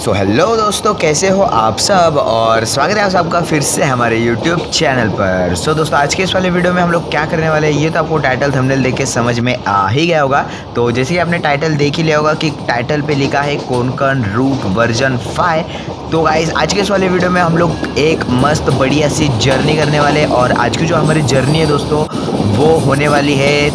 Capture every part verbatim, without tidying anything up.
So hello दोस्तों, कैसे हो आप सब और स्वागत है आप सबका फिर से हमारे यूट्यूब चैनल पर। सो so, दोस्तों आज के इस वाले वीडियो में हम लोग क्या करने वाले हैं ये तो आपको टाइटल थंबनेल देख के समझ में आ ही गया होगा। तो जैसे कि आपने टाइटल देख ही लिया होगा कि टाइटल पे लिखा है कोंकण रूट वर्जन फाइव। तो गाइस आज के इस वाले वीडियो में हम लोग एक मस्त बढ़िया सी जर्नी करने वाले हैं और आज की जो हमारी जर्नी है दोस्तों वो होने वाली है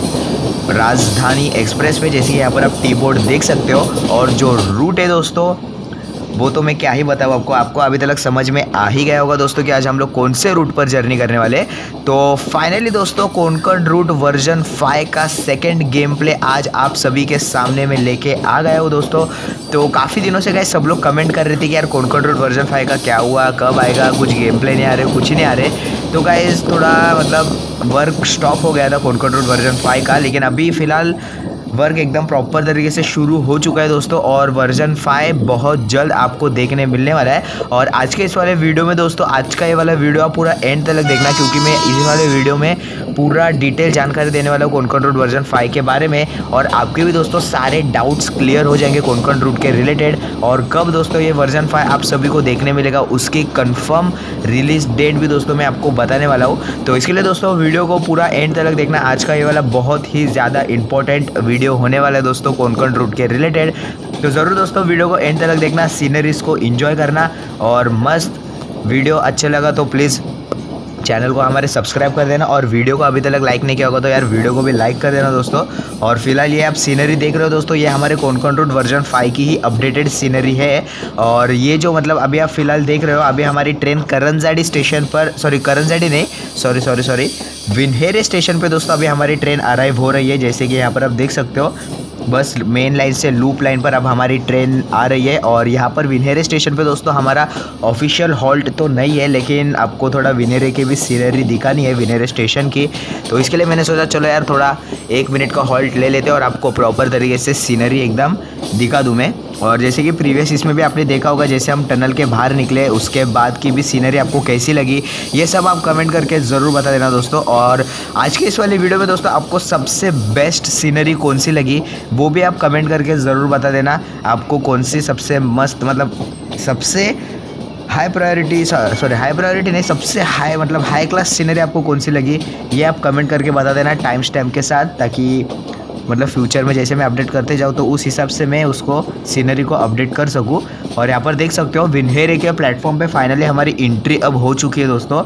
राजधानी एक्सप्रेस पे। जैसे कि यहाँ पर आप टी बोर्ड देख सकते हो और जो रूट है दोस्तों वो तो मैं क्या ही बताऊँ आपको आपको अभी तक समझ में आ ही गया होगा दोस्तों कि आज हम लोग कौन से रूट पर जर्नी करने वाले। तो फाइनली दोस्तों कोंकण रूट वर्जन फाइव का सेकंड गेम प्ले आज आप सभी के सामने में लेके आ गया हूँ दोस्तों। तो काफ़ी दिनों से गाइस सब लोग कमेंट कर रहे थे कि यार कोंकण रूट वर्जन फाइव का क्या हुआ, कब आएगा, कुछ गेम प्ले नहीं आ रहे, कुछ ही नहीं आ रहे। तो गाइस थोड़ा मतलब वर्क स्टॉप हो गया था कोंकण रूट वर्जन फाइव का, लेकिन अभी फ़िलहाल वर्क एकदम प्रॉपर तरीके से शुरू हो चुका है दोस्तों और वर्जन फाइव बहुत जल्द आपको देखने मिलने वाला है। और आज के इस वाले वीडियो में दोस्तों आज का ये वाला वीडियो आप पूरा एंड तक देखना, क्योंकि मैं इस वाले वीडियो में पूरा डिटेल जानकारी देने वाला हूँ कोंकण रूट वर्जन फाइव के बारे में और आपके भी दोस्तों सारे डाउट्स क्लियर हो जाएंगे कोंकण रूट के रिलेटेड। और कब दोस्तों ये वर्जन फाइव आप सभी को देखने मिलेगा उसकी कन्फर्म रिलीज डेट भी दोस्तों मैं आपको बताने वाला हूँ। तो इसके लिए दोस्तों वीडियो को पूरा एंड तक देखना। आज का ये वाला बहुत ही ज़्यादा इंपॉर्टेंट वीडियो होने वाला है दोस्तों कोंकण रूट के रिलेटेड। तो ज़रूर दोस्तों वीडियो को एंड तक देखना, सीनरीज को एंजॉय करना और मस्त वीडियो अच्छा लगा तो प्लीज़ चैनल को हमारे सब्सक्राइब कर देना और वीडियो को अभी तक लाइक नहीं किया होगा तो यार वीडियो को भी लाइक कर देना दोस्तों। और फिलहाल ये आप सीनरी देख रहे हो दोस्तों, ये हमारे कोंकण रूट वर्जन फाइव की ही अपडेटेड सीनरी है। और ये जो मतलब अभी आप फिलहाल देख रहे हो, अभी हमारी ट्रेन करंजाड़ी स्टेशन पर, सॉरी करंजाड़ी नहीं, sorry sorry sorry Vinhere station पे दोस्तों अभी हमारी ट्रेन अराइव हो रही है। जैसे कि यहाँ पर आप देख सकते हो बस मेन लाइन से लूप लाइन पर अब हमारी ट्रेन आ रही है। और यहाँ पर विन्हेरे स्टेशन पे दोस्तों हमारा ऑफिशियल हॉल्ट तो नहीं है, लेकिन आपको थोड़ा विन्हेरे की भी सीनरी दिखानी है विन्हेरे स्टेशन की। तो इसके लिए मैंने सोचा चलो यार थोड़ा एक मिनट का हॉल्ट ले लेते हैं और आपको प्रॉपर तरीके से सीनरी एकदम दिखा दूँ मैं। और जैसे कि प्रीवियस इसमें भी आपने देखा होगा जैसे हम टनल के बाहर निकले उसके बाद की भी सीनरी आपको कैसी लगी ये सब आप कमेंट करके ज़रूर बता देना दोस्तों। और आज के इस वाले वीडियो में दोस्तों आपको सबसे बेस्ट सीनरी कौन सी लगी वो भी आप कमेंट करके ज़रूर बता देना। आपको कौन सी सबसे मस्त मतलब सबसे high priority, sorry high priority नहीं, सबसे हाई मतलब हाई क्लास सीनरी आपको कौन सी लगी ये आप कमेंट करके बता देना टाइम स्टैम्प के साथ, ताकि मतलब फ्यूचर में जैसे मैं अपडेट करते जाऊँ तो उस हिसाब से मैं उसको सीनरी को अपडेट कर सकूँ। और यहाँ पर देख सकते हो विन्हेरे के प्लेटफॉर्म पे फाइनली हमारी एंट्री अब हो चुकी है दोस्तों।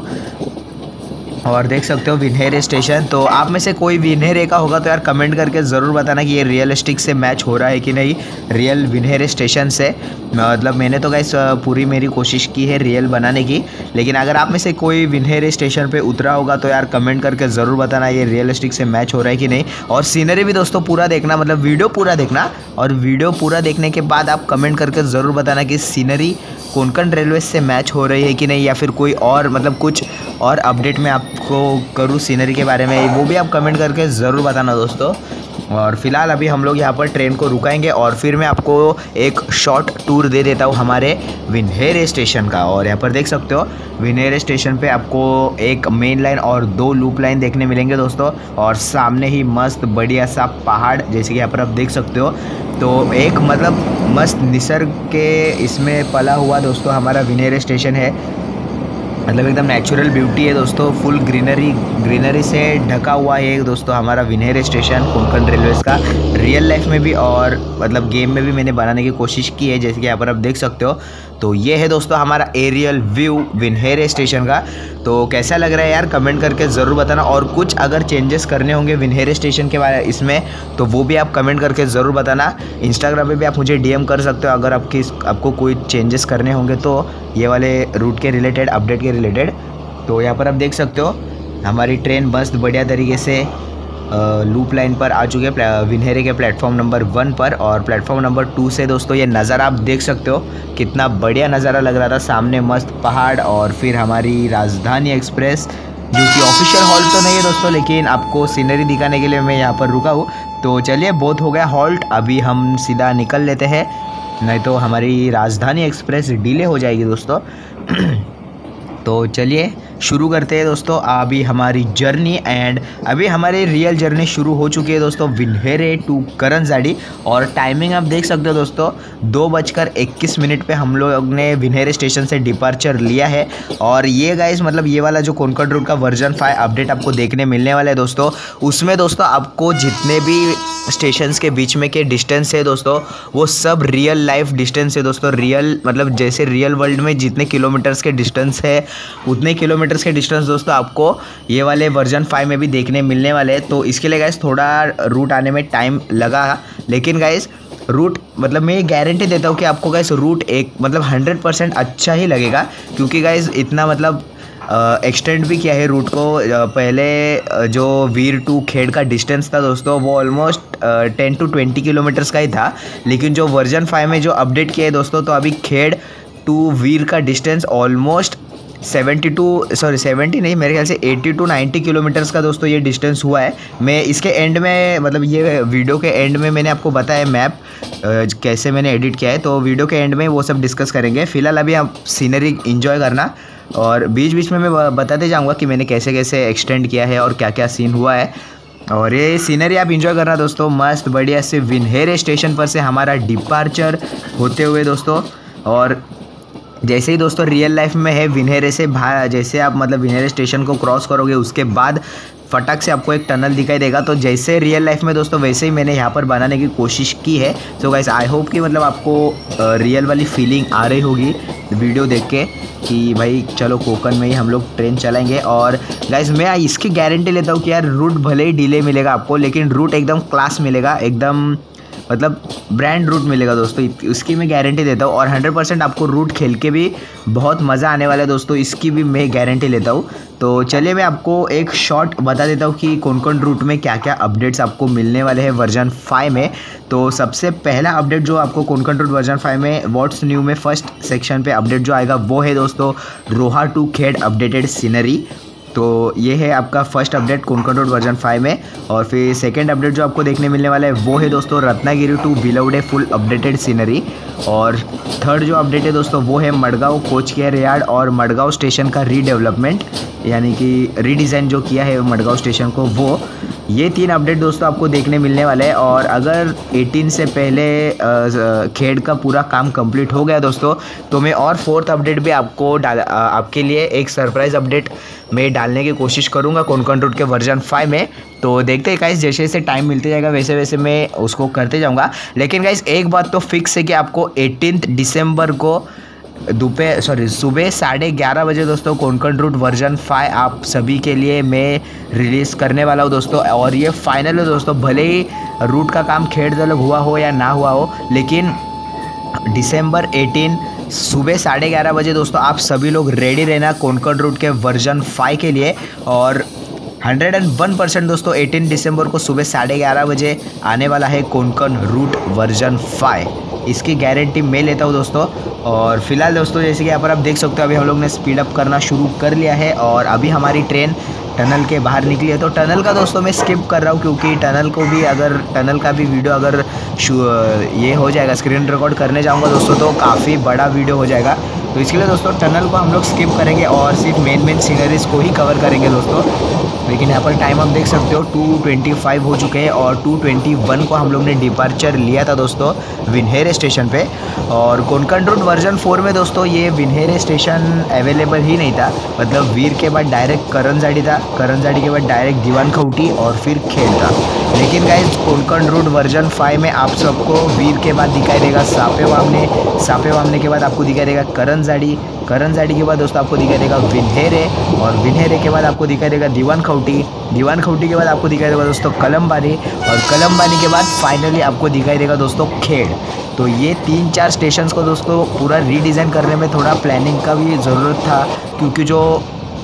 और देख सकते हो विन्हेरे स्टेशन। तो आप में से कोई विन्हेरे का होगा तो यार कमेंट करके ज़रूर बताना कि ये रियलिस्टिक से मैच हो रहा है कि नहीं रियल विन्हेरे स्टेशन से। मतलब मैंने तो गाइस पूरी मेरी कोशिश की है रियल बनाने की, लेकिन अगर आप में से कोई विन्हेरे स्टेशन पे उतरा होगा तो यार कमेंट करके ज़रूर बताना ये रियलिस्टिक से मैच हो रहा है कि नहीं। और सीनरी भी दोस्तों पूरा देखना, मतलब वीडियो पूरा देखना और वीडियो पूरा देखने के बाद आप कमेंट करके ज़रूर बताना कि सीनरी कोंकण रेलवे से मैच हो रही है कि नहीं, या फिर कोई और मतलब कुछ और अपडेट मैं आपको करूँ सीनरी के बारे में वो भी आप कमेंट करके ज़रूर बताना दोस्तों। और फिलहाल अभी हम लोग यहाँ पर ट्रेन को रुकाएंगे और फिर मैं आपको एक शॉर्ट टूर दे देता हूँ हमारे विन्हेरे स्टेशन का। और यहाँ पर देख सकते हो विन्हेरे स्टेशन पे आपको एक मेन लाइन और दो लूप लाइन देखने मिलेंगे दोस्तों और सामने ही मस्त बढ़िया सा पहाड़ जैसे कि यहाँ पर आप देख सकते हो। तो एक मतलब मस्त निसर्ग के इसमें पला हुआ दोस्तों हमारा विन्हेरे स्टेशन है, मतलब एकदम नेचुरल ब्यूटी है दोस्तों, फुल ग्रीनरी ग्रीनरी से ढका हुआ है दोस्तों हमारा विन्हेरे स्टेशन कोंकण रेलवेज़ का। रियल लाइफ में भी और मतलब गेम में भी मैंने बनाने की कोशिश की है जैसे कि यहाँ पर आप देख सकते हो। तो ये है दोस्तों हमारा एरियल व्यू विन्हेरे स्टेशन का। तो कैसा लग रहा है यार कमेंट करके ज़रूर बताना। और कुछ अगर चेंजेस करने होंगे विन्हेरे स्टेशन के बारे इसमें तो वो भी आप कमेंट करके ज़रूर बताना। इंस्टाग्राम पे भी आप मुझे डीएम कर सकते हो अगर आपकी आपको कोई चेंजेस करने होंगे तो ये वाले रूट के रिलेटेड, अपडेट के रिलेटेड। तो यहाँ पर आप देख सकते हो हमारी ट्रेन मस्त बढ़िया तरीके से लूप लाइन पर आ चुके हैं विन्हेरे के प्लेटफॉर्म नंबर वन पर। और प्लेटफॉर्म नंबर टू से दोस्तों ये नज़ारा आप देख सकते हो कितना बढ़िया नज़ारा लग रहा था, सामने मस्त पहाड़ और फिर हमारी राजधानी एक्सप्रेस जो कि ऑफिशियल हॉल्ट तो नहीं है दोस्तों, लेकिन आपको सीनरी दिखाने के लिए मैं यहाँ पर रुका हूँ। तो चलिए बहुत हो गया हॉल्ट, अभी हम सीधा निकल लेते हैं नहीं तो हमारी राजधानी एक्सप्रेस डिले हो जाएगी दोस्तों। तो चलिए शुरू करते हैं दोस्तों अभी हमारी जर्नी। एंड अभी हमारी रियल जर्नी शुरू हो चुकी है दोस्तों विन्हेरे टू करंजाड़ी। और टाइमिंग आप देख सकते हो दोस्तों, दो बजकर इक्कीस मिनट पे हम लोग ने विन्हेरे स्टेशन से डिपार्चर लिया है। और ये गाइस मतलब ये वाला जो कोंकण रूट का वर्जन फाइव अपडेट आपको देखने मिलने वाला है दोस्तों, उसमें दोस्तों आपको जितने भी स्टेशंस के बीच में के डिस्टेंस है दोस्तों वो सब रियल लाइफ डिस्टेंस है दोस्तों। रियल मतलब जैसे रियल वर्ल्ड में जितने किलोमीटर्स के डिस्टेंस है उतने किलोमीटर्स के डिस्टेंस दोस्तों आपको ये वाले वर्जन फाइव में भी देखने मिलने वाले हैं। तो इसके लिए गाइस थोड़ा रूट आने में टाइम लगा, लेकिन गाइस रूट मतलब मैं गारंटी देता हूँ कि आपको गाइस रूट एक मतलब हंड्रेड परसेंट अच्छा ही लगेगा, क्योंकि गाइस इतना मतलब एक्सटेंड uh, भी किया है रूट को। uh, पहले uh, जो वीर टू खेड़ का डिस्टेंस था दोस्तों वो almost ten to twenty kilometres का ही था, लेकिन जो वर्जन फाइव में जो अपडेट किया है दोस्तों तो अभी खेड़ टू वीर का distance almost seventy two sorry seventy नहीं मेरे ख्याल से एटी टू नाइन्टी किलोमीटर्स का दोस्तों ये डिस्टेंस हुआ है। मैं इसके एंड में मतलब ये वीडियो के एंड में मैंने आपको बताया मैप कैसे मैंने एडिट किया है, तो वीडियो के एंड में वो सब डिस्कस करेंगे। फिलहाल अभी आप सीनरी इन्जॉय करना और बीच बीच में मैं बताते जाऊँगा कि मैंने कैसे कैसे एक्सटेंड किया है और क्या क्या सीन हुआ है। और ये सीनरी आप इन्जॉय करना दोस्तों, मस्त बढ़िया से विन्हेरे स्टेशन पर से हमारा डिपार्चर होते हुए दोस्तों। और जैसे ही दोस्तों रियल लाइफ में है विन्हेरे से भा जैसे आप मतलब विन्हेरे स्टेशन को क्रॉस करोगे उसके बाद फटाक से आपको एक टनल दिखाई देगा। तो जैसे रियल लाइफ में दोस्तों वैसे ही मैंने यहाँ पर बनाने की कोशिश की है। सो गाइस आई होप कि मतलब आपको रियल वाली फीलिंग आ रही होगी वीडियो देख के कि भाई चलो कोकण में ही हम लोग ट्रेन चलाएंगे। और गाइस मैं इसकी गारंटी लेता हूँ कि यार रूट भले ही डिले मिलेगा आपको, लेकिन रूट एकदम क्लास मिलेगा, एकदम मतलब ब्रांड रूट मिलेगा दोस्तों, उसकी मैं गारंटी देता हूँ। और हंड्रेड परसेंट आपको रूट खेल के भी बहुत मज़ा आने वाला है दोस्तों, इसकी भी मैं गारंटी लेता हूँ। तो चलिए मैं आपको एक शॉर्ट बता देता हूँ कि कौन कौन रूट में क्या क्या अपडेट्स आपको मिलने वाले हैं वर्जन फाइव में। तो सबसे पहला अपडेट जो आपको कोंकण रूट वर्जन फाइव में व्हाट्स न्यू में फर्स्ट सेक्शन पे अपडेट जो आएगा वो है दोस्तों Roha to Khed updated scenery. तो ये है आपका first update Konkan route version five में। और फिर सेकंड अपडेट जो आपको देखने मिलने वाला है वो है दोस्तों Ratnagiri to Bilwade full updated scenery. और थर्ड जो अपडेट है दोस्तों वो है मडगांव कोच केयर यार्ड और मडगांव स्टेशन का रीडेवलपमेंट, यानी कि रीडिज़ाइन जो किया है मडगांव स्टेशन को वो। ये तीन अपडेट दोस्तों आपको देखने मिलने वाले हैं। और अगर एटीन से पहले खेड़ का पूरा काम कंप्लीट हो गया दोस्तों तो मैं और फोर्थ अपडेट भी आपको डाल आपके लिए एक सरप्राइज़ अपडेट मैं डालने की कोशिश करूंगा कोंकण रूट के वर्जन फाइव में। तो देखते हैं गाइस जैसे जैसे टाइम मिलते जाएगा वैसे वैसे मैं उसको करते जाऊंगा। लेकिन गाइस एक बात तो फिक्स है कि आपको एटीनथ दिसंबर को दोपहर सॉरी सुबह साढ़े ग्यारह बजे दोस्तों कोंकण रूट वर्जन फाइव आप सभी के लिए मैं रिलीज़ करने वाला हूँ दोस्तों। और ये फाइनल है दोस्तों, भले ही रूट का काम खेड़ दलग हुआ हो या ना हुआ हो, लेकिन दिसंबर एटीन सुबह साढ़े ग्यारह बजे दोस्तों आप सभी लोग रेडी रहना कोंकण रूट के वर्जन फाइव के लिए। और हंड्रेड एंड वन परसेंट दोस्तों एटीन दिसंबर को सुबह साढ़े ग्यारह बजे आने वाला है कोंकण रूट वर्जन फाइव, इसकी गारंटी मैं लेता हूँ दोस्तों। और फिलहाल दोस्तों जैसे कि यहाँ पर आप देख सकते हो अभी हम लोग ने स्पीड अप करना शुरू कर लिया है और अभी हमारी ट्रेन टनल के बाहर निकली है। तो टनल का दोस्तों मैं स्किप कर रहा हूँ क्योंकि टनल को भी अगर टनल का भी वीडियो अगर ये हो जाएगा स्क्रीन रिकॉर्ड करने जाऊँगा दोस्तों तो काफ़ी बड़ा वीडियो हो जाएगा। तो इसके लिए दोस्तों टनल को हम लोग स्किप करेंगे और सिर्फ मेन मेन सीनरीज को ही कवर करेंगे दोस्तों। लेकिन यहाँ पर टाइम आप देख सकते हो टू ट्वेंटी फाइव हो चुके हैं और टू ट्वेंटी वन को हम लोग ने डिपार्चर लिया था दोस्तों विन्हेरे स्टेशन पे। और कोंकण रूट वर्जन फोर में दोस्तों ये विन्हेरे स्टेशन अवेलेबल ही नहीं था, मतलब वीर के बाद डायरेक्ट करंजाड़ी था, करंजाड़ी के बाद डायरेक्ट दीवानखौटी और फिर खेड़ था। लेकिन guys Konkan route version five में आप सबको वीर के बाद दिखाई देगा सापे वामने, सापे वामने के बाद आपको दिखाई देगा करंजाड़ी, करंजाड़ी के बाद दोस्तों आपको दिखाई देगा विन्हेरे और विन्हेरे के बाद आपको दिखाई देगा दीवानखौटी, दीवानखौटी के बाद आपको दिखाई देगा दोस्तों कलमबानी और कलमबानी के बाद फाइनली आपको दिखाई देगा दोस्तों खेड़। तो ये तीन चार स्टेशंस को दोस्तों पूरा रीडिज़ाइन करने में थोड़ा प्लानिंग का भी ज़रूरत था, क्योंकि जो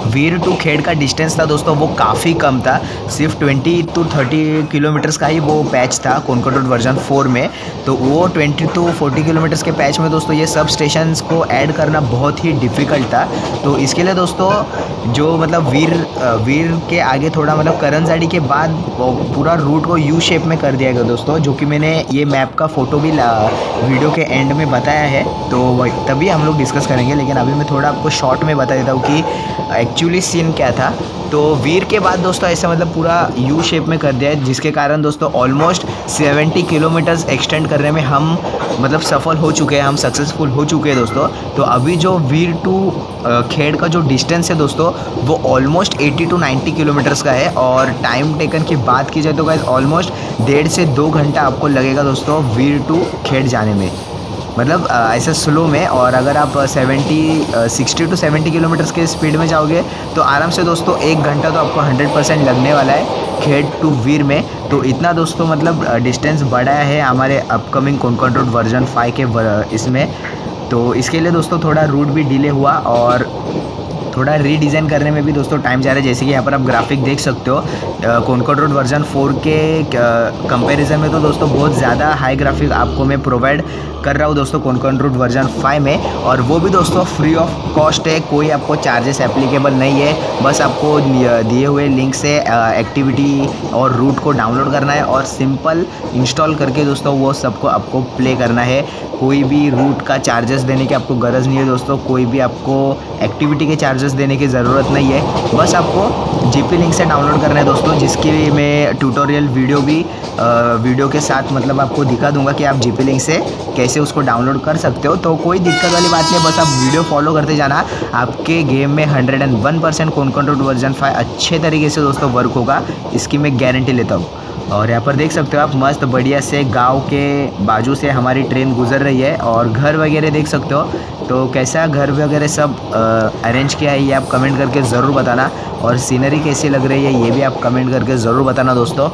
वीर टू खेड़ का डिस्टेंस था दोस्तों वो काफ़ी कम था, सिर्फ ट्वेंटी टू थर्टी किलोमीटर्स का ही वो पैच था कोनकण रोड वर्जन फोर में। तो वो ट्वेंटी टू फोर्टी किलोमीटर्स के पैच में दोस्तों ये सब स्टेशंस को ऐड करना बहुत ही डिफ़िकल्ट था। तो इसके लिए दोस्तों जो मतलब वीर वीर के आगे थोड़ा मतलब करंजाड़ी के बाद पूरा रूट को यू शेप में कर दिया गया दोस्तों, जो कि मैंने ये मैप का फ़ोटो भी वीडियो के एंड में बताया है, तो तभी हम लोग डिस्कस करेंगे। लेकिन अभी मैं थोड़ा आपको शॉर्ट में बता देता हूँ कि एक्चुअली सीन क्या था। तो वीर के बाद दोस्तों ऐसा मतलब पूरा यू शेप में कर दिया है, जिसके कारण दोस्तों ऑलमोस्ट सेवेंटी किलोमीटर्स एक्सटेंड करने में हम मतलब सफल हो चुके हैं, हम सक्सेसफुल हो चुके हैं दोस्तों। तो अभी जो वीर टू खेड़ का जो डिस्टेंस है दोस्तों वो almost eighty two ninety kilometres का है। और टाइम टेकन की बात की जाए तो गाइस ऑलमोस्ट डेढ़ से दो घंटा आपको लगेगा दोस्तों वीर टू खेड़ जाने में, मतलब ऐसा स्लो में। और अगर आप seventy sixty two seventy kilometres के स्पीड में जाओगे तो आराम से दोस्तों एक घंटा तो आपको हंड्रेड परसेंट लगने वाला है खेड़ टू वीर में। तो इतना दोस्तों मतलब डिस्टेंस बढ़ाया है हमारे upcoming Konkan road version five के इसमें। तो इसके लिए दोस्तों थोड़ा रूट भी डिले हुआ और थोड़ा रीडिज़ाइन करने में भी दोस्तों टाइम जा रहा है। जैसे कि यहाँ पर आप ग्राफिक देख सकते हो, कोनकण रोड वर्जन फोर के कंपैरिजन में तो दोस्तों बहुत ज़्यादा हाई ग्राफिक आपको मैं प्रोवाइड कर रहा हूँ दोस्तों कोनकण रोड वर्जन फाइव में, और वो भी दोस्तों फ्री ऑफ कॉस्ट है, कोई आपको चार्जेस एप्लीकेबल नहीं है। बस आपको दिए हुए लिंक से एक्टिविटी और रूट को डाउनलोड करना है और सिंपल इंस्टॉल करके दोस्तों वो सबको आपको प्ले करना है। कोई भी रूट का चार्जेस देने की आपको गरज नहीं है दोस्तों, कोई भी आपको एक्टिविटी के चार्जेस देने की ज़रूरत नहीं है। बस आपको जीपी लिंक से डाउनलोड करना है दोस्तों, जिसकी मैं ट्यूटोरियल वीडियो भी आ, वीडियो के साथ मतलब आपको दिखा दूंगा कि आप जीपी लिंक से कैसे उसको डाउनलोड कर सकते हो। तो कोई दिक्कत वाली बात नहीं है, बस आप वीडियो फॉलो करते जाना, आपके गेम में hundred and one percent Konkan road version five अच्छे तरीके से दोस्तों वर्क होगा, इसकी मैं गारंटी लेता हूँ। और यहाँ पर देख सकते हो आप मस्त बढ़िया से गांव के बाजू से हमारी ट्रेन गुजर रही है, और घर वगैरह देख सकते हो। तो कैसा घर वगैरह सब अरेंज किया है ये आप कमेंट करके ज़रूर बताना, और सीनरी कैसी लग रही है ये भी आप कमेंट करके ज़रूर बताना दोस्तों।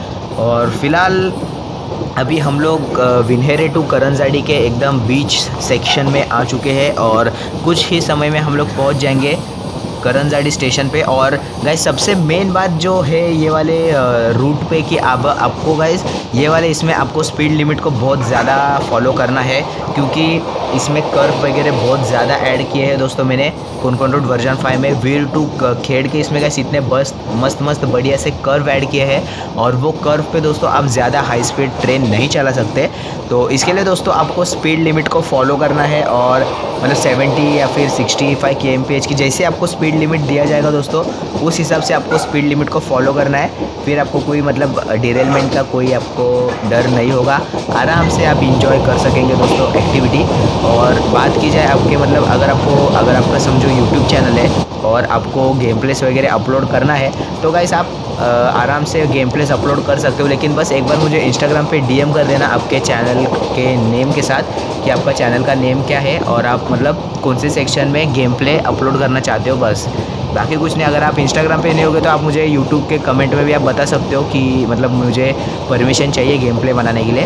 और फिलहाल अभी हम लोग विन्हेरे टू करंजाड़ी के एकदम बीच सेक्शन में आ चुके हैं, और कुछ ही समय में हम लोग पहुँच जाएंगे करंजाड़ी स्टेशन पे। और गाइस सबसे मेन बात जो है ये वाले रूट पे कि आप आपको गाइस ये वाले इसमें आपको स्पीड लिमिट को बहुत ज़्यादा फॉलो करना है, क्योंकि इसमें कर्व वगैरह बहुत ज़्यादा ऐड किए हैं दोस्तों मैंने कोनकण रोड वर्जन फाइव में। वीर टू खेड़ के इसमें गाइस इतने बस मस्त मस्त बढ़िया से कर्व ऐड किए हैं, और वो कर्व पे दोस्तों आप ज़्यादा हाई स्पीड ट्रेन नहीं चला सकते। तो इसके लिए दोस्तों आपको स्पीड लिमिट को फॉलो करना है, और मतलब सेवेंटी या फिर सिक्सटी फाइव के एम पी एच की जैसे आपको स्पीड लिमिट दिया जाएगा दोस्तों उस हिसाब से आपको स्पीड लिमिट को फॉलो करना है। फिर आपको कोई मतलब डिरेलमेंट का कोई आपको डर नहीं होगा, आराम से आप इंजॉय कर सकेंगे दोस्तों एक्टिविटी। और बात की जाए आपके मतलब अगर आपको अगर आपका समझो यूट्यूब चैनल है और आपको गेम प्लेस वगैरह अपलोड करना है तो गाइस आप आ, आराम से गेम प्लेस अपलोड कर सकते हो। लेकिन बस एक बार मुझे इंस्टाग्राम पे डीएम कर देना आपके चैनल के नेम के साथ कि आपका चैनल का नेम क्या है और आप मतलब कौन से सेक्शन में गेम प्ले अपलोड करना चाहते हो, बस बाकी कुछ नहीं। अगर आप इंस्टाग्राम पे नहीं होगे तो आप मुझे यूट्यूब के कमेंट में भी आप बता सकते हो कि मतलब मुझे परमिशन चाहिए गेम प्ले बनाने के लिए।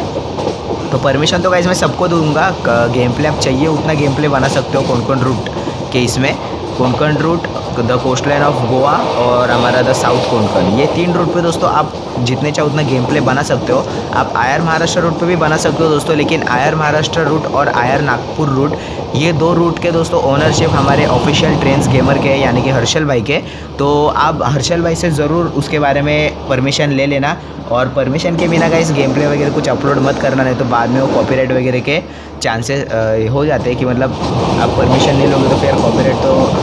तो परमिशन तो गाइस मैं सबको दूंगा, गेम प्ले आप चाहिए उतना गेम प्ले बना सकते हो कोनकण रूट के इसमें। Konkan route, the coast line of Goa और हमारा द साउथ कोनकण, ये तीन रूट पे दोस्तों आप जितने चाहे उतना गेम प्ले बना सकते हो। आप आयर महाराष्ट्र रूट पे भी बना सकते हो दोस्तों, लेकिन आयर महाराष्ट्र रूट और आयर नागपुर रूट ये दो रूट के दोस्तों ओनरशिप हमारे ऑफिशियल ट्रेंड्स गेमर के यानी कि हर्षल भाई के। तो आप हर्षल भाई से ज़रूर उसके बारे में परमिशन ले लेना, और परमिशन के बिना गाइस गेम प्ले वगैरह कुछ अपलोड मत करना, नहीं तो बाद में वो कॉपीराइट वगैरह के चांसेस हो जाते हैं कि मतलब आप परमिशन नहीं लोगे तो फिर कॉपीराइट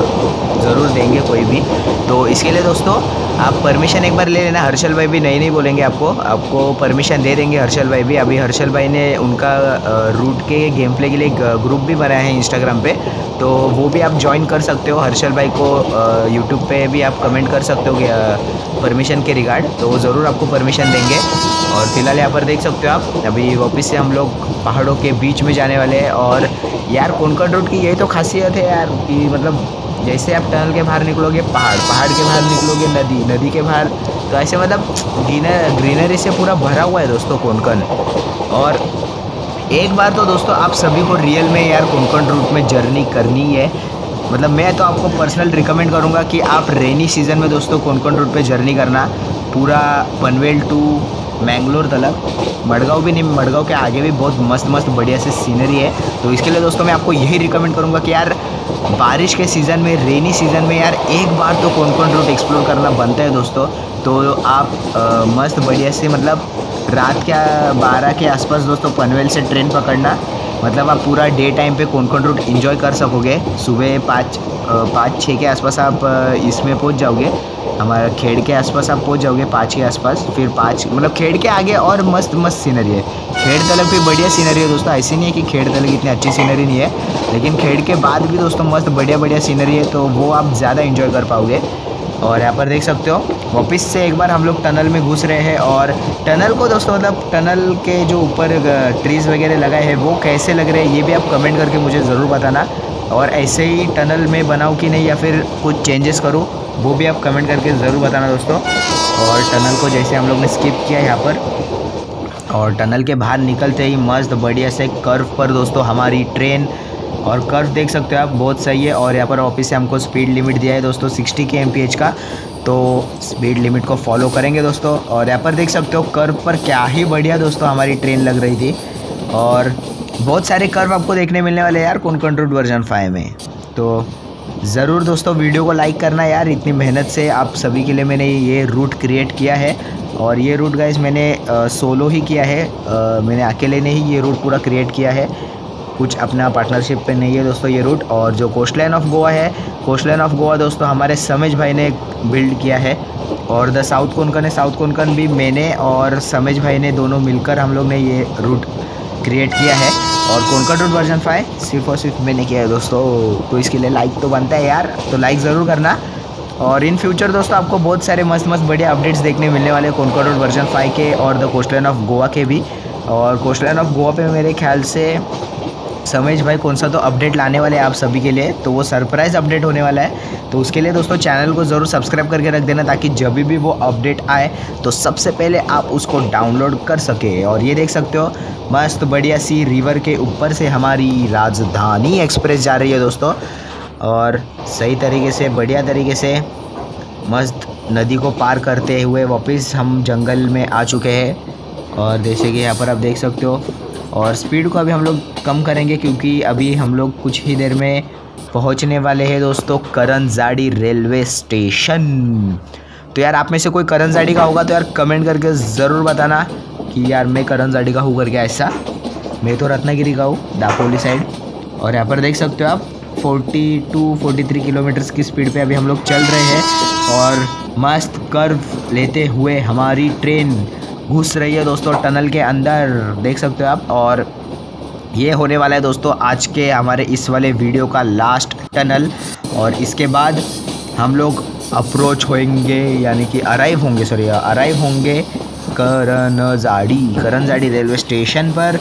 तो ज़रूर देंगे कोई भी। तो इसके लिए दोस्तों आप परमिशन एक बार ले लेना। हर्षल भाई भी नहीं नहीं बोलेंगे आपको, आपको परमिशन दे देंगे हर्षल भाई भी। अभी हर्षल भाई ने उनका रूट के गेम प्ले के लिए ग्रुप भी बनाया है इंस्टाग्राम पे, तो वो भी आप ज्वाइन कर सकते हो। हर्षल भाई को यूट्यूब पे भी आप कमेंट कर सकते हो परमिशन के रिगार्ड, तो वो ज़रूर आपको परमिशन देंगे। और फिलहाल यहाँ पर देख सकते हो आप अभी वापस से हम लोग पहाड़ों के बीच में जाने वाले हैं। और यार कोनकण रोड की यही तो खासियत है यार कि मतलब जैसे आप टनल के बाहर निकलोगे पहाड़, पहाड़ के बाहर निकलोगे नदी, नदी के बाहर तो ऐसे मतलब ग्रीनर ग्रीनरी से पूरा भरा हुआ है दोस्तों कोनकण। और एक बार तो दोस्तों आप सभी को रियल में यार कोनकण रूट में जर्नी करनी है, मतलब मैं तो आपको पर्सनल रिकमेंड करूँगा कि आप रेनी सीज़न में दोस्तों कौन कौन रूट पे जर्नी करना, पूरा पनवेल टू मैंगलोर तलक, मडगांव भी नहीं, मडगांव के आगे भी बहुत मस्त मस्त बढ़िया से सीनरी है। तो इसके लिए दोस्तों मैं आपको यही रिकमेंड करूँगा कि यार बारिश के सीज़न में, रेनी सीज़न में यार एक बार तो कौन कौन रूट एक्सप्लोर करना बनता है दोस्तों। तो आप आ, मस्त बढ़िया से मतलब रात के बारह के आसपास दोस्तों पनवेल से ट्रेन पकड़ना, मतलब आप पूरा डे टाइम पे कौन कौन रूट एंजॉय कर सकोगे। सुबह पाँच पाँच छः के आसपास आप इसमें पहुंच जाओगे, हमारा खेड़ के आसपास आप पहुंच जाओगे पाँच के आसपास। फिर पाँच मतलब खेड़ के आगे और मस्त मस्त सीनरी है, खेड़ तलक भी बढ़िया सीनरी है दोस्तों। ऐसी नहीं है कि खेड़ तलक इतनी अच्छी सीनरी नहीं है, लेकिन खेड़ के बाद भी दोस्तों मस्त बढ़िया बढ़िया सीनरी है, तो वो आप ज़्यादा एंजॉय कर पाओगे। और यहाँ पर देख सकते हो वापस से एक बार हम लोग टनल में घुस रहे हैं, और टनल को दोस्तों मतलब टनल के जो ऊपर ट्रीज़ वगैरह लगाए हैं वो कैसे लग रहे हैं ये भी आप कमेंट करके मुझे ज़रूर बताना। और ऐसे ही टनल में बनाऊँ कि नहीं या फिर कुछ चेंजेस करूँ वो भी आप कमेंट करके ज़रूर बताना दोस्तों। और टनल को जैसे हम लोग ने स्किप किया यहाँ पर, और टनल के बाहर निकलते ही मस्त बढ़िया से कर्व पर दोस्तों हमारी ट्रेन, और कर्व देख सकते हो आप बहुत सही है। और यहाँ पर ऑफिस से हमको स्पीड लिमिट दिया है दोस्तों सिक्सटी के एम पी एच का, तो स्पीड लिमिट को फॉलो करेंगे दोस्तों। और यहाँ पर देख सकते हो कर्व पर क्या ही बढ़िया दोस्तों हमारी ट्रेन लग रही थी, और बहुत सारे कर्व आपको देखने मिलने वाले हैं यार कौन कौन रूट वर्जन फाइव में। तो ज़रूर दोस्तों वीडियो को लाइक करना यार, इतनी मेहनत से आप सभी के लिए मैंने ये रूट क्रिएट किया है। और ये रूट गाइस मैंने आ, सोलो ही किया है, आ, मैंने अकेले ने ही ये रूट पूरा क्रिएट किया है, कुछ अपना पार्टनरशिप पे नहीं है दोस्तों ये रूट। और जो कोस्ट लाइन ऑफ गोवा है, कोस्ट लाइन ऑफ गोवा दोस्तों हमारे समेज भाई ने बिल्ड किया है, और द साउथ कोंकण है, साउथ कोंकण भी मैंने और समेज भाई ने दोनों मिलकर हम लोग ने ये रूट क्रिएट किया है। और कोंकण रूट वर्जन फाइव सिर्फ और सिर्फ मैंने किया है दोस्तों, तो इसके लिए लाइक तो बनता है यार, तो लाइक ज़रूर करना। और इन फ्यूचर दोस्तों आपको बहुत सारे मस्त मस्त बढ़िया अपडेट्स देखने मिलने वाले हैं कोंकण रूट वर्जन फाइव के और the coast line of Goa के भी। और कोस्ट लाइन ऑफ गोवा पे मेरे ख्याल से समेज भाई कौन सा तो अपडेट लाने वाले हैं आप सभी के लिए, तो वो सरप्राइज़ अपडेट होने वाला है। तो उसके लिए दोस्तों चैनल को ज़रूर सब्सक्राइब करके रख देना, ताकि जब भी वो अपडेट आए तो सबसे पहले आप उसको डाउनलोड कर सके। और ये देख सकते हो मस्त बढ़िया सी रिवर के ऊपर से हमारी राजधानी एक्सप्रेस जा रही है दोस्तों, और सही तरीके से बढ़िया तरीके से मस्त नदी को पार करते हुए वापस हम जंगल में आ चुके हैं। और जैसे कि यहाँ पर आप देख सकते हो, और स्पीड को अभी हम लोग कम करेंगे क्योंकि अभी हम लोग कुछ ही देर में पहुंचने वाले हैं दोस्तों करंजाड़ी रेलवे स्टेशन। तो यार आप में से कोई करंजाड़ी का होगा तो यार कमेंट करके ज़रूर बताना कि यार मैं करंजाड़ी का हूँ करके। ऐसा मैं तो रत्नागिरी का हूँ, दापोली साइड। और यहाँ पर देख सकते हो आप forty two forty three kilometres की स्पीड पे अभी हम लोग चल रहे हैं, और मस्त कर्व लेते हुए हमारी ट्रेन घुस रही है दोस्तों टनल के अंदर, देख सकते हो आप। और ये होने वाला है दोस्तों आज के हमारे इस वाले वीडियो का लास्ट टनल, और इसके बाद हम लोग अप्रोच होंगे यानी कि अराइव होंगे सॉरी अराइव होंगे करंजाड़ी करंजाड़ी रेलवे स्टेशन पर।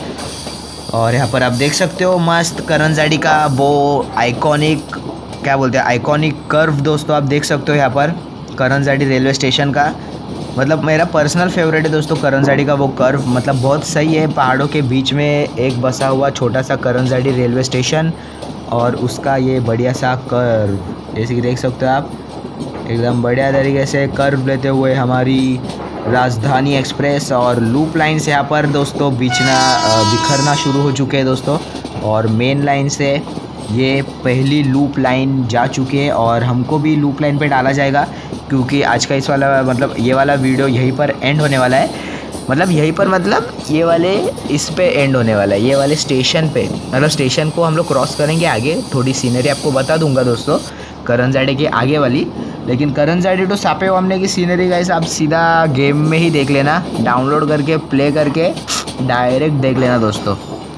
और यहाँ पर आप देख सकते हो मस्त करंजाड़ी का वो आइकॉनिक क्या बोलते हैं आइकॉनिक कर्व दोस्तों आप देख सकते हो यहाँ पर करंजाड़ी रेलवे स्टेशन का। मतलब मेरा पर्सनल फेवरेट है दोस्तों करंजाड़ी का वो कर्व, मतलब बहुत सही है। पहाड़ों के बीच में एक बसा हुआ छोटा सा करंजाड़ी रेलवे स्टेशन, और उसका ये बढ़िया सा कर्व जैसे कि देख सकते हो आप, एकदम बढ़िया तरीके से कर्व लेते हुए हमारी राजधानी एक्सप्रेस और लूप लाइन से यहाँ पर दोस्तों बीचना बिखरना शुरू हो चुके हैं दोस्तों। और मेन लाइन से ये पहली लूप लाइन जा चुकी है, और हमको भी लूप लाइन पे डाला जाएगा क्योंकि आज का इस वाला मतलब ये वाला वीडियो यहीं पर एंड होने वाला है। मतलब यहीं पर मतलब ये वाले इस पे एंड होने वाला है, ये वाले स्टेशन पे। मतलब स्टेशन को हम लोग क्रॉस करेंगे आगे, थोड़ी सीनरी आपको बता दूंगा दोस्तों करंजाड़ी के आगे वाली। लेकिन करंजाड़ी टू सापेवामने की सीनरी गाइस आप सीधा गेम में ही देख लेना, डाउनलोड करके प्ले करके डायरेक्ट देख लेना दोस्तों।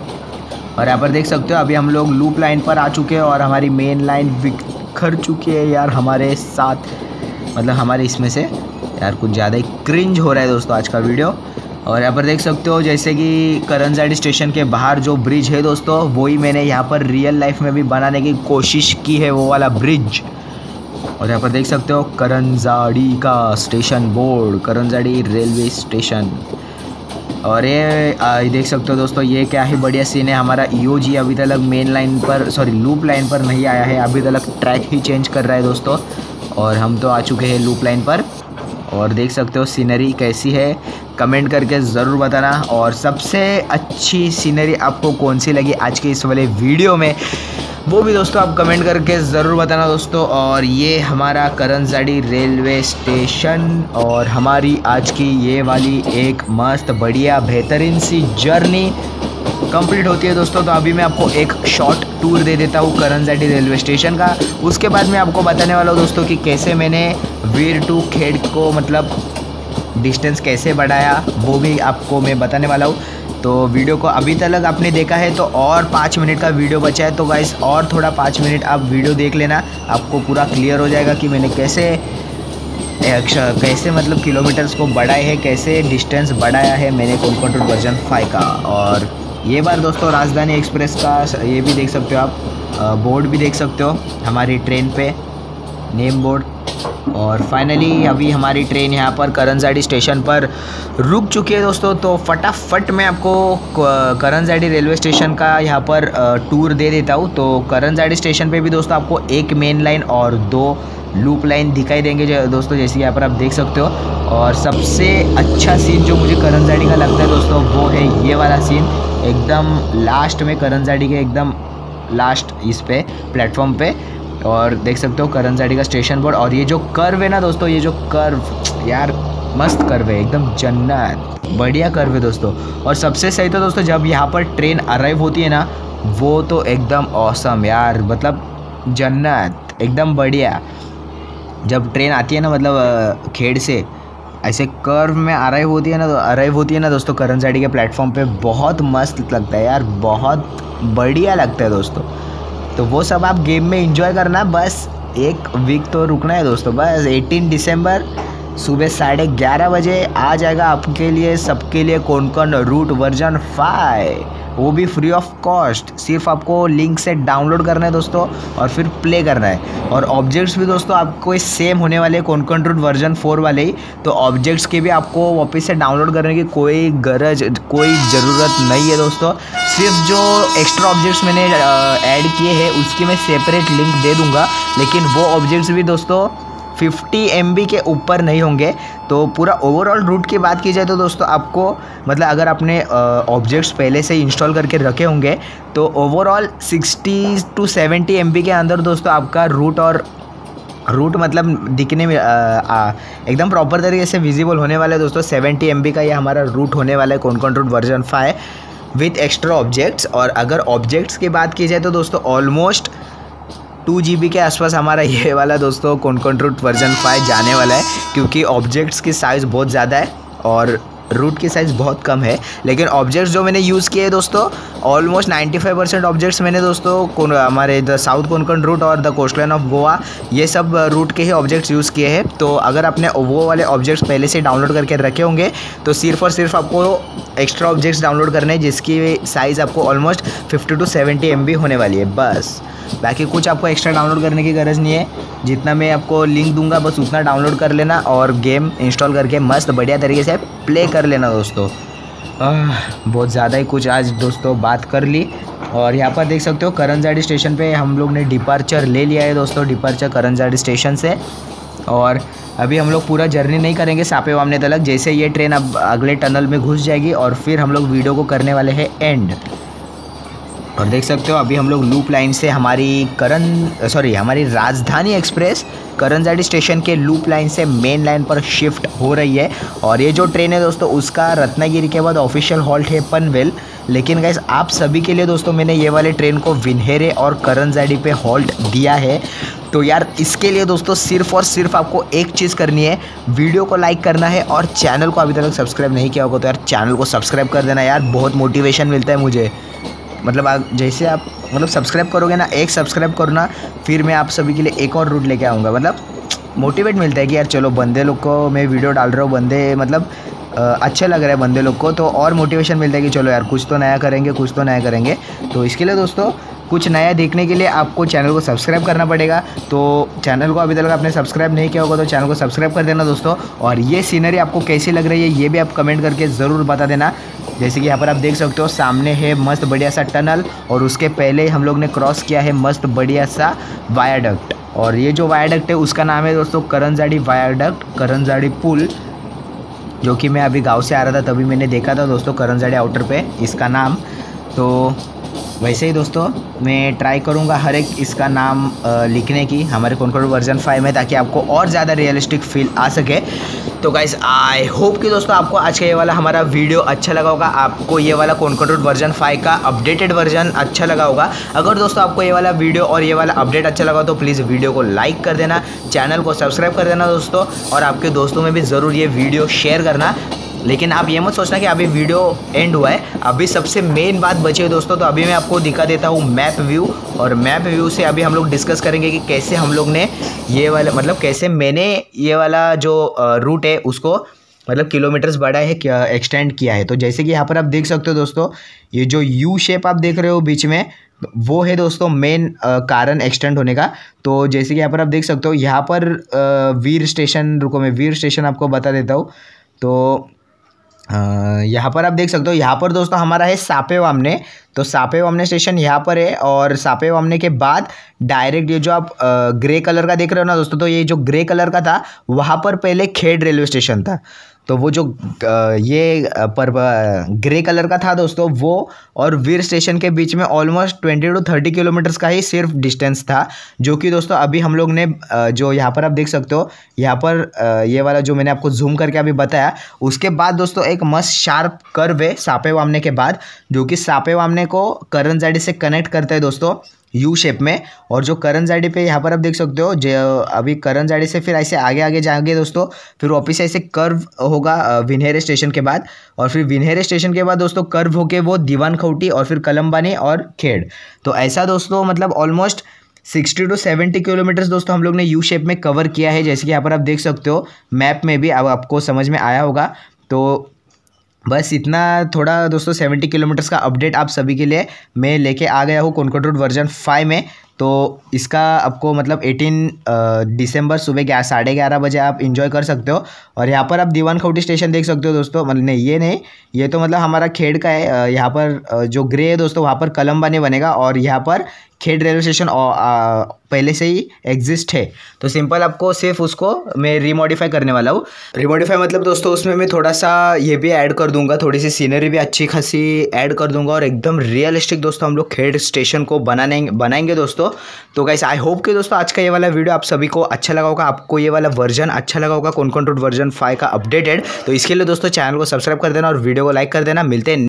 और यहाँ पर देख सकते हो अभी हम लोग लूप लाइन पर आ चुके हैं, और हमारी मेन लाइन बिखर चुकी है यार हमारे साथ, मतलब हमारे इसमें से यार कुछ ज़्यादा ही क्रिंज हो रहा है दोस्तों आज का वीडियो। और यहाँ पर देख सकते हो जैसे कि करंजाड़ी स्टेशन के बाहर जो ब्रिज है दोस्तों, वही मैंने यहाँ पर रियल लाइफ में भी बनाने की कोशिश की है, वो वाला ब्रिज। और यहाँ पर देख सकते हो करंजाड़ी का station board, Karanjadi railway station. और ये आ, देख सकते हो दोस्तों, ये क्या ही बढ़िया सीन है। हमारा ईओजी अभी तक मेन लाइन पर सॉरी लूप लाइन पर नहीं आया है, अभी तक ट्रैक ही चेंज कर रहा है दोस्तों। और हम तो आ चुके हैं लूप लाइन पर। और देख सकते हो सीनरी कैसी है, कमेंट करके ज़रूर बताना। और सबसे अच्छी सीनरी आपको कौन सी लगी आज के इस वाले वीडियो में, वो भी दोस्तों आप कमेंट करके ज़रूर बताना दोस्तों। और ये हमारा करंजाड़ी रेलवे स्टेशन और हमारी आज की ये वाली एक मस्त बढ़िया बेहतरीन सी जर्नी कंप्लीट होती है दोस्तों। तो अभी मैं आपको एक शॉर्ट टूर दे देता हूँ करंजाड़ी रेलवे स्टेशन का। उसके बाद मैं आपको बताने वाला हूँ दोस्तों कि कैसे मैंने वीर टू खेड़ को मतलब डिस्टेंस कैसे बढ़ाया, वो भी आपको मैं बताने वाला हूँ। तो वीडियो को अभी तक आपने देखा है तो और पाँच मिनट का वीडियो बचा है, तो गाइस और थोड़ा पाँच मिनट आप वीडियो देख लेना, आपको पूरा क्लियर हो जाएगा कि मैंने कैसे कैसे मतलब किलोमीटर्स को बढ़ाए है, कैसे डिस्टेंस बढ़ाया है मैंने कौन कंट्रोल वर्जन फाइव का। और ये बार दोस्तों राजधानी एक्सप्रेस का ये भी देख सकते हो आप, बोर्ड भी देख सकते हो हमारी ट्रेन पे, नेम बोर्ड। और फाइनली अभी हमारी ट्रेन यहाँ पर करंजाड़ी स्टेशन पर रुक चुकी है दोस्तों। तो फटाफट मैं आपको करंजाड़ी रेलवे स्टेशन का यहाँ पर टूर दे देता हूँ। तो करंजाड़ी स्टेशन पे भी दोस्तों आपको एक मेन लाइन और दो लूप लाइन दिखाई देंगे जो दोस्तों, जैसे यहाँ पर आप देख सकते हो। और सबसे अच्छा सीन जो मुझे करंजाड़ी का लगता है दोस्तों, वो है ये वाला सीन, एकदम लास्ट में करंजाड़ी के एकदम लास्ट इस पे प्लेटफॉर्म पे। और देख सकते हो करंजाड़ी का स्टेशन बोर्ड। और ये जो कर्व है ना दोस्तों, ये जो कर्व यार मस्त कर्व है, एकदम जन्नत बढ़िया कर्व है दोस्तों। और सबसे सही तो दोस्तों जब यहाँ पर ट्रेन अराइव होती है ना, वो तो एकदम ऑसम यार, मतलब जन्नत एकदम बढ़िया। जब ट्रेन आती है ना मतलब खेड़ से ऐसे कर्व में अराइव होती है ना, तो अराइव होती है ना दोस्तों करंजाड़ी के प्लेटफॉर्म पे, बहुत मस्त लगता है यार, बहुत बढ़िया लगता है दोस्तों। तो वो सब आप गेम में एंजॉय करना, बस एक वीक तो रुकना है दोस्तों। बस अठारह दिसंबर सुबह साढ़े ग्यारह बजे आ जाएगा आपके लिए सबके लिए कोंकण रूट वर्जन फाइव, वो भी फ्री ऑफ कॉस्ट। सिर्फ आपको लिंक से डाउनलोड करना है दोस्तों और फिर प्ले करना है। और ऑब्जेक्ट्स भी दोस्तों आपको सेम होने वाले कोंकण रूट वर्जन फोर वाले ही, तो ऑब्जेक्ट्स के भी आपको वापस से डाउनलोड करने की कोई गरज कोई ज़रूरत नहीं है दोस्तों। सिर्फ जो एक्स्ट्रा ऑब्जेक्ट्स मैंने ऐड किए हैं उसकी मैं सेपरेट लिंक दे दूँगा, लेकिन वो ऑब्जेक्ट्स भी दोस्तों फिफ्टी एम बी के ऊपर नहीं होंगे। तो पूरा ओवरऑल रूट की बात की जाए तो दोस्तों आपको मतलब अगर आपने ऑब्जेक्ट्स पहले से इंस्टॉल करके रखे होंगे तो overall sixty two seventy M B के अंदर दोस्तों आपका रूट और रूट मतलब दिखने में एकदम प्रॉपर तरीके से विजिबल होने वाला है दोस्तों। सेवेंटी एम बी का ये हमारा रूट होने वाला है Konkan route version five with extra objects. और अगर ऑब्जेक्ट्स की बात की जाए तो दोस्तों ऑलमोस्ट टू जी बी के आसपास हमारा ये वाला दोस्तों कोंकण रूट वर्जन फाइव जाने वाला है, क्योंकि ऑब्जेक्ट्स की साइज़ बहुत ज़्यादा है और रूट की साइज़ बहुत कम है। लेकिन ऑब्जेक्ट्स जो मैंने यूज़ किए दोस्तों almost ninety five percent objects मैंने दोस्तों हमारे द साउथ कोंकण रूट और the coast line of Goa ये सब रूट के ही ऑब्जेक्ट्स यूज़ किए हैं। तो अगर आपने वो वाले ऑब्जेक्ट्स पहले से डाउनलोड करके रखे होंगे तो सिर्फ और सिर्फ आपको एक्स्ट्रा ऑब्जेक्ट्स डाउनलोड करने हैं, जिसकी साइज़ आपको almost fifty two seventy M B होने वाली है बस। बाकी कुछ आपको एक्स्ट्रा डाउनलोड करने की ग़रज़ नहीं है, जितना मैं आपको लिंक दूंगा बस उतना डाउनलोड कर लेना और गेम इंस्टॉल करके मस्त बढ़िया तरीके से प्ले कर लेना दोस्तों। बहुत ज़्यादा ही कुछ आज दोस्तों बात कर ली। और यहाँ पर देख सकते हो करंजाड़ी स्टेशन पे हम लोग ने डिपार्चर ले लिया है दोस्तों, डिपार्चर करंजाड़ी स्टेशन से। और अभी हम लोग पूरा जर्नी नहीं करेंगे सापे वामने तलक, जैसे ये ट्रेन अब अगले टनल में घुस जाएगी और फिर हम लोग वीडियो को करने वाले हैं एंड। और देख सकते हो अभी हम लोग लूप लाइन से हमारी करण सॉरी हमारी राजधानी एक्सप्रेस करंजाड़ी स्टेशन के लूप लाइन से मेन लाइन पर शिफ्ट हो रही है। और ये जो ट्रेन है दोस्तों उसका रत्नागिरी के बाद ऑफिशियल हॉल्ट है पनवेल, लेकिन गाइस आप सभी के लिए दोस्तों मैंने ये वाले ट्रेन को विन्हेरे और करंजाड़ी पे हॉल्ट दिया है। तो यार इसके लिए दोस्तों सिर्फ और सिर्फ आपको एक चीज़ करनी है, वीडियो को लाइक करना है और चैनल को अभी तक सब्सक्राइब नहीं किया होगा तो यार चैनल को सब्सक्राइब कर देना यार, बहुत मोटिवेशन मिलता है मुझे। मतलब आप जैसे आप मतलब सब्सक्राइब करोगे ना, एक सब्सक्राइब करो ना, फिर मैं आप सभी के लिए एक और रूट लेके आऊँगा। मतलब मोटिवेट मिलता है कि यार चलो बंदे लोग को मैं वीडियो डाल रहा हूँ, बंदे मतलब अच्छे लग रहे हैं बंदे लोग को, तो और मोटिवेशन मिलता है कि चलो यार कुछ तो नया करेंगे कुछ तो नया करेंगे। तो इसके लिए दोस्तों कुछ नया देखने के लिए आपको चैनल को सब्सक्राइब करना पड़ेगा। तो चैनल को अभी तक आपने सब्सक्राइब नहीं किया होगा तो चैनल को सब्सक्राइब कर देना दोस्तों। और ये सीनरी आपको कैसी लग रही है ये भी आप कमेंट करके ज़रूर बता देना। जैसे कि यहाँ पर आप देख सकते हो सामने है मस्त बढ़िया सा टनल और उसके पहले हम लोग ने क्रॉस किया है मस्त बढ़िया सा वायाडक्ट। और ये जो वायाडक्ट है उसका नाम है दोस्तों करंजाड़ी वायाडक्ट, करंजाड़ी पुल, जो कि मैं अभी गांव से आ रहा था तभी मैंने देखा था दोस्तों करंजाड़ी आउटर पे इसका नाम। तो वैसे ही दोस्तों मैं ट्राई करूंगा हर एक इसका नाम लिखने की हमारे कॉन्कोर्ड वर्जन फाइव में, ताकि आपको और ज़्यादा रियलिस्टिक फील आ सके। तो गाइस आई होप कि दोस्तों आपको आज का ये वाला हमारा वीडियो अच्छा लगा होगा, आपको ये वाला कॉन्कोर्ड वर्जन फाइव का अपडेटेड वर्जन अच्छा लगा होगा। अगर दोस्तों आपको ये वाला वीडियो और ये वाला अपडेट अच्छा लगा तो प्लीज़ वीडियो को लाइक कर देना, चैनल को सब्सक्राइब कर देना दोस्तों, और आपके दोस्तों में भी ज़रूर ये वीडियो शेयर करना। लेकिन आप ये मत सोचना कि अभी वीडियो एंड हुआ है, अभी सबसे मेन बात बची है दोस्तों। तो अभी मैं आपको दिखा देता हूँ मैप व्यू, और मैप व्यू से अभी हम लोग डिस्कस करेंगे कि कैसे हम लोग ने ये वाला मतलब कैसे मैंने ये वाला जो रूट है उसको मतलब किलोमीटर्स बढ़ा है, क्या एक्सटेंड किया है। तो जैसे कि यहाँ पर आप देख सकते हो दोस्तों, ये जो यू शेप आप देख रहे हो बीच में वो है दोस्तों मेन कारण एक्सटेंड होने का। तो जैसे कि यहाँ पर आप देख सकते हो यहाँ पर आ, वीर स्टेशन, रुको मैं वीर स्टेशन आपको बता देता हूँ। तो यहाँ पर आप देख सकते हो यहाँ पर दोस्तों हमारा है सापे वामने। तो सापे वामने स्टेशन यहाँ पर है, और सापे वामने के बाद डायरेक्ट ये जो आप ग्रे कलर का देख रहे हो ना दोस्तों, तो ये जो ग्रे कलर का था वहाँ पर पहले खेड़ रेलवे स्टेशन था। तो वो जो ये पर ग्रे कलर का था दोस्तों वो और वीर स्टेशन के बीच में almost twenty two thirty kilometres का ही सिर्फ डिस्टेंस था, जो कि दोस्तों अभी हम लोग ने जो यहाँ पर आप देख सकते हो यहाँ पर ये वाला जो मैंने आपको जूम करके अभी बताया, उसके बाद दोस्तों एक मस्त शार्प कर्व है सापे वामने के बाद, जो कि सापे वामने को करंजाड़ी से कनेक्ट करता है दोस्तों यू शेप में। और जो करंजाड़ी पे यहाँ पर आप देख सकते हो जो अभी करंजाड़ी से फिर ऐसे आगे आगे जाएंगे दोस्तों, फिर वापस ऐसे कर्व होगा विन्हेरे स्टेशन के बाद, और फिर विन्हेरे स्टेशन के बाद दोस्तों कर्व होके वो दीवान खौटी और फिर कलम्बानी और खेड़। तो ऐसा दोस्तों मतलब almost sixty two seventy kilometres दोस्तों हम लोग ने यू शेप में कवर किया है। जैसे कि यहाँ पर आप देख सकते हो मैप में भी अब आपको समझ में आया होगा। तो बस इतना थोड़ा दोस्तों सेवेंटी किलोमीटर्स का अपडेट आप सभी के लिए मैं लेके आ गया हूँ कॉन्कोर्ड रोड वर्जन फाइव में। तो इसका आपको मतलब अठारह दिसंबर सुबह ग्यारह साढ़े ग्यारह बजे आप इंजॉय कर सकते हो। और यहाँ पर आप दीवान खौटी स्टेशन देख सकते हो दोस्तों, मतलब नहीं ये नहीं, ये तो मतलब हमारा खेड़ का है। यहाँ पर जो ग्रे है दोस्तों वहाँ पर कलम्बानी बनेगा, और यहाँ पर खेड़ रेलवे स्टेशन पहले से ही एग्जिस्ट है। तो सिंपल आपको सिर्फ उसको मैं रीमॉडिफाई करने वाला हूँ। रीमॉडिफाई मतलब दोस्तों उसमें मैं थोड़ा सा ये भी ऐड कर दूंगा, थोड़ी सी सीनरी भी अच्छी खासी ऐड कर दूंगा, और एकदम रियलिस्टिक दोस्तों हम लोग खेड़ स्टेशन को बनाने बनाएंगे दोस्तों। तो गाइस आई होप कि दोस्तों आज का ये वाला वीडियो आप सभी को अच्छा लगा होगा, आपको ये वाला वर्जन अच्छा लगा होगा कॉन्कोर्ड रोड वर्जन फाइव का अपडेटेड। तो इसके लिए दोस्तों चैनल को सब्सक्राइब कर देना और वीडियो को लाइक कर देना। मिलते हैं